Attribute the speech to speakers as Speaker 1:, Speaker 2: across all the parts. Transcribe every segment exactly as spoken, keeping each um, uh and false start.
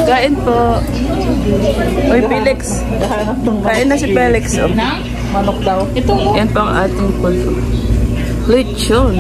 Speaker 1: Kain po. Uy, Felix. Kain na si Felix. Oh.
Speaker 2: Manok daw. Ito mo.
Speaker 1: Yan po ang ating pulo. Lechon.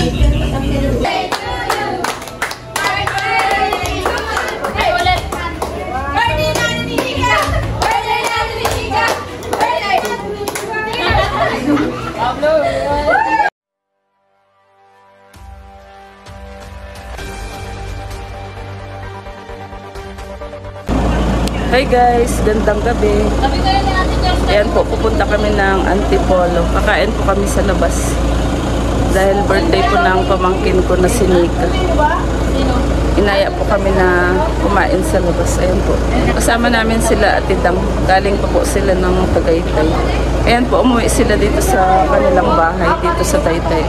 Speaker 1: Hi guys, gandang gabi. Ayan po, pupunta kami ng Antipolo. Kakain po kami sa labas. Dahil birthday po ng pamangkin ko na si Nika. Inaya po kami na kumain sa labas. Ayan po. Kasama namin sila at Tidang. Galing pa po sila ng Tagaytay. Ayan po, umuwi sila dito sa kanilang bahay, dito sa Taytay.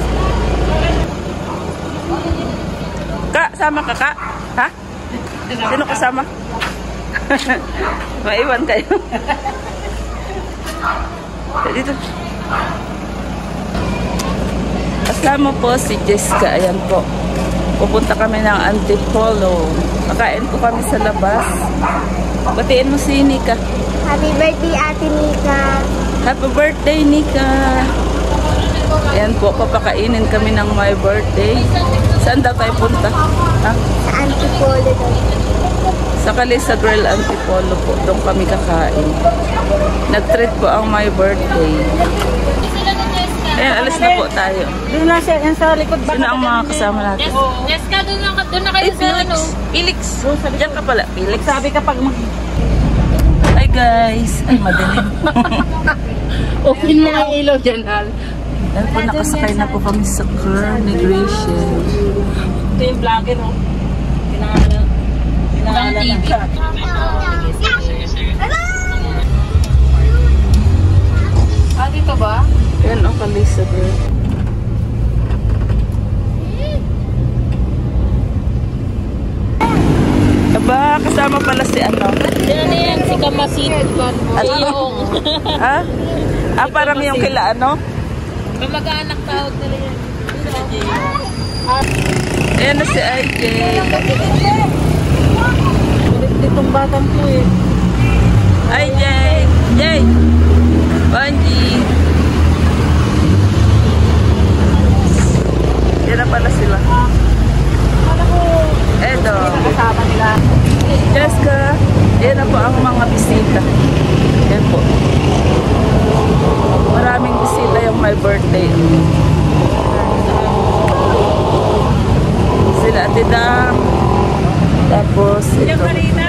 Speaker 1: Ka, sama ka ka? Ha? Sino kasama? Maiwan kayo. Dito. Kasama po si Jessica. Ayan po. Pupunta kami ng Antipolo. Kakain po kami sa labas. Batiin mo si Nika.
Speaker 3: Happy birthday, Ate Nika.
Speaker 1: Happy birthday, Nika. Ayan po, papakainin kami ng my birthday. Saan daw tayo punta? Ha?
Speaker 3: Sa Antipolo daw.
Speaker 1: Sa Kalisa Grill Antipolo po. Doon kami kakain. Nag-treat po ang my birthday. Ayan, alas na po tayo.
Speaker 2: Doon na siya, yan sa likod.
Speaker 1: Sino ang mga kasama natin?
Speaker 4: Yes ka, doon na, doon na kayo sa ano.
Speaker 1: Felix. Diyan ka pala, Felix.
Speaker 2: Sabi ka pag mag...
Speaker 1: Hi guys. Ay, madilim.
Speaker 4: Open mo ang ilaw dyan, Hal.
Speaker 1: Ayan po, nakasakay na po kami sa car migration.
Speaker 2: Ito yung vlogger, oh. Pinangalan. Pinangalan na siya.
Speaker 4: Ah, dito ba?
Speaker 1: Ayan ang Kalisa Grill. Aba, kasama pala si ano?
Speaker 4: Yan na yan, si Kamasit.
Speaker 1: Ano?
Speaker 4: Yung...
Speaker 1: Ha? Ah, parang yung kila ano?
Speaker 4: Kamag-anak tawag nila yan.
Speaker 1: Ayan na si I J.
Speaker 2: Itong batang po eh.
Speaker 1: I J. Jay. Banji. Yan na pala sila. Edo.
Speaker 2: Kasama nila.
Speaker 1: Jessica. Yan na po ang mga bisita. Yan po. Maraming bisita yung my birthday. Sila at Tidang. Tapos ito.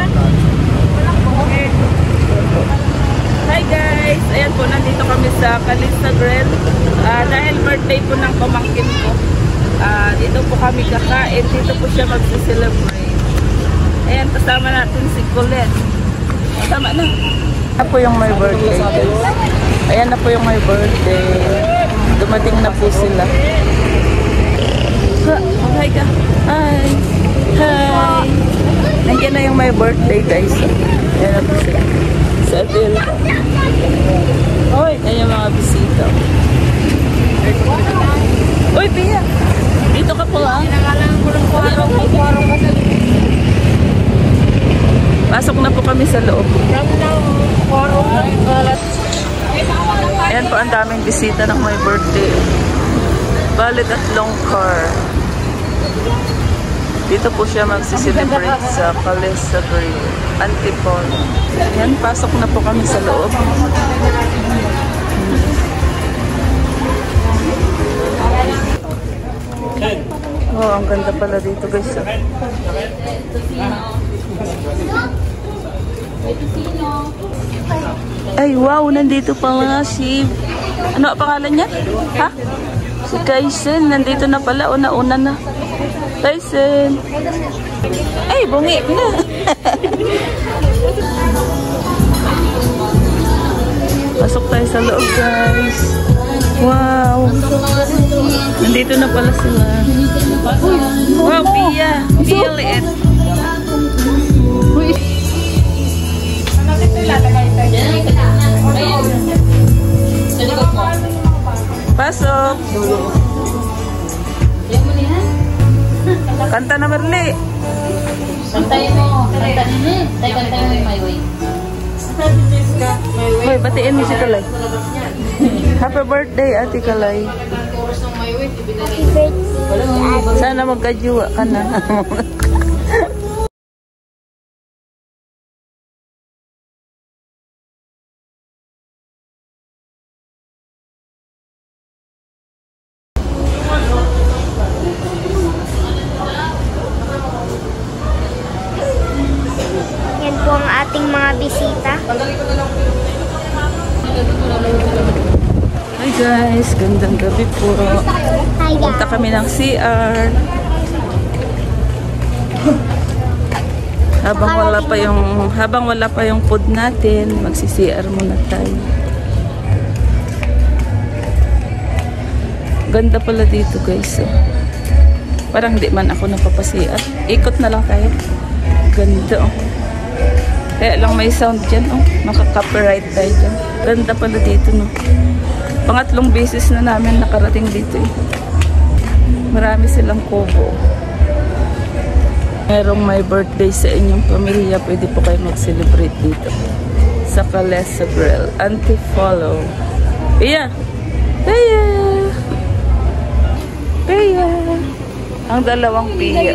Speaker 1: Hi guys! Ayan po, nandito kami sa Kalisa Grill. Uh, dahil birthday po ng pamangkin ko. Uh, dito po kami kakain. Dito po siya mag-celebrate. Ayan, kasama natin si Colette. Kasama na. Ayan po yung my birthday guys. Ayan na po yung my birthday. Dumating na po sila. Hi ka. Hi. Hi. Nandiyan na yung my birthday guys. Ayan na po sila. Sa atin. Hoy, ayan yung mga bisita. Uy, Pia. Dito ka po ah. Pasok na po kami sa loob. Ayan po ang daming bisita ng my birthday. Balit at long car. Dito po siya magsiselebrate sa Kalisa Grill, Antipolo. Yan, pasok na po kami sa loob. Oh, ang ganda pala dito guys. Ay, wow, nandito pala si... Ano ang pangalan niya? Ha? Si Kaisen, nandito na pala o nauna na. Tyson. Ay, bungi na. Pasok tayo sa loob, guys. Wow. Nandito na pala sila. Wow, Pia. Pia liit. Pasok. Kanta na Merli.
Speaker 4: Kantayin mo. Kantayin
Speaker 2: Teka, tayo mo yung my way.
Speaker 1: Hoy, batiin mo si Kalay. Happy birthday, Ate Kalay.
Speaker 3: Happy birthday.
Speaker 1: Sana magkajuwa ka na.
Speaker 3: Yan po ang ating mga bisita.
Speaker 1: Hi guys, gandang gabi po.
Speaker 3: Hi
Speaker 1: Punta
Speaker 3: guys.
Speaker 1: kami ng C R. Habang wala pa yung habang wala pa yung food natin, magsi-C R muna tayo. Ganda pala dito guys. Oh. Parang hindi man ako napapa-C R. Ikot na lang tayo. Ganda oh. Kaya lang may sound dyan oh. Maka-copyright tayo dyan. Ganda pala dito no. Pangatlong beses na namin nakarating dito eh. Marami silang kubo. Merong may birthday sa inyong pamilya, pwede po kayo mag-celebrate dito. Sa Calesa Grill. Antipolo. Pia! Pia! Pia! Ang dalawang Pia.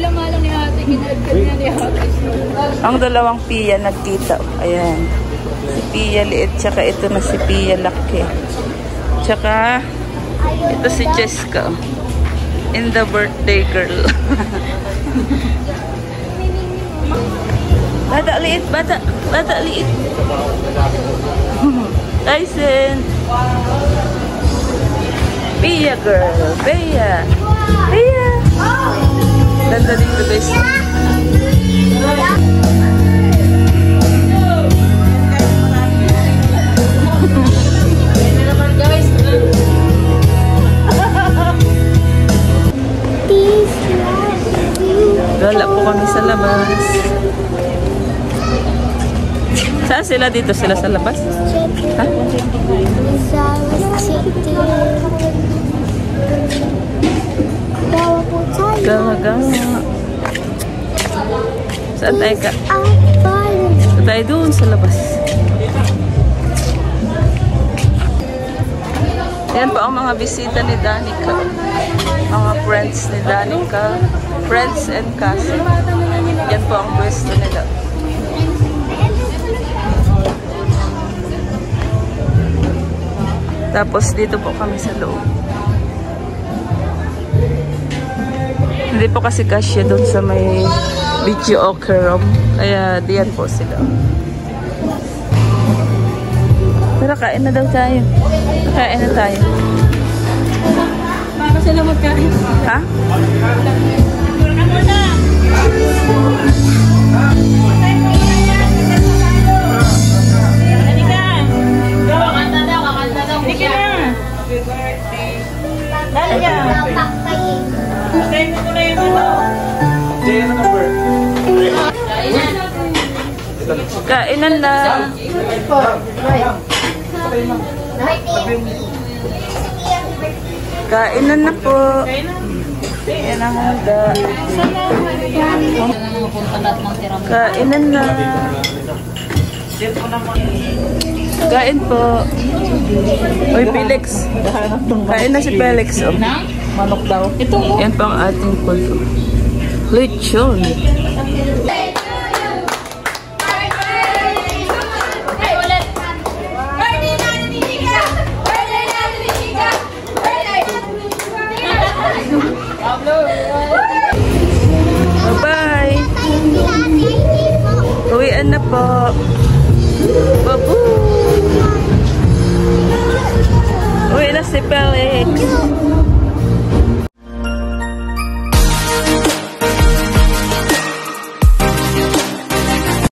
Speaker 1: Ang dalawang Pia nagkita. Ayan. Si Pia liit, tsaka ito na si Pia laki. Tsaka, ito si Jessica. In the birthday girl. Bata liit, bata. Bata liit. Tyson. Pia girl. Pia. Pia. Ganda dito guys. Gala po kami sa labas. Saan sila dito? Sila sa labas? Ha? Gawa-gawa. Saan tayo ka? Saan tayo doon sa labas? Yan po ang mga bisita ni Danica. Mga friends ni Danica. Friends and cousin. Yan po ang pwesto nila. Tapos dito po kami sa loob. Hindi po kasi kasya doon sa may video okay room. Kaya diyan po sila. Pero kain na daw tayo. Kain na tayo.
Speaker 2: Para sila magkain.
Speaker 1: Ha? Kainan na. Kainan na po. Yan ang handa. Kainan na. Kain po. Uy, Felix. Kain na si Felix. Oh.
Speaker 2: Manok daw. Ito mo.
Speaker 1: Yan pa ang ating pulpo. Lechon. Bye-bye. Uwian na po. Babu. Uwi na si Felix.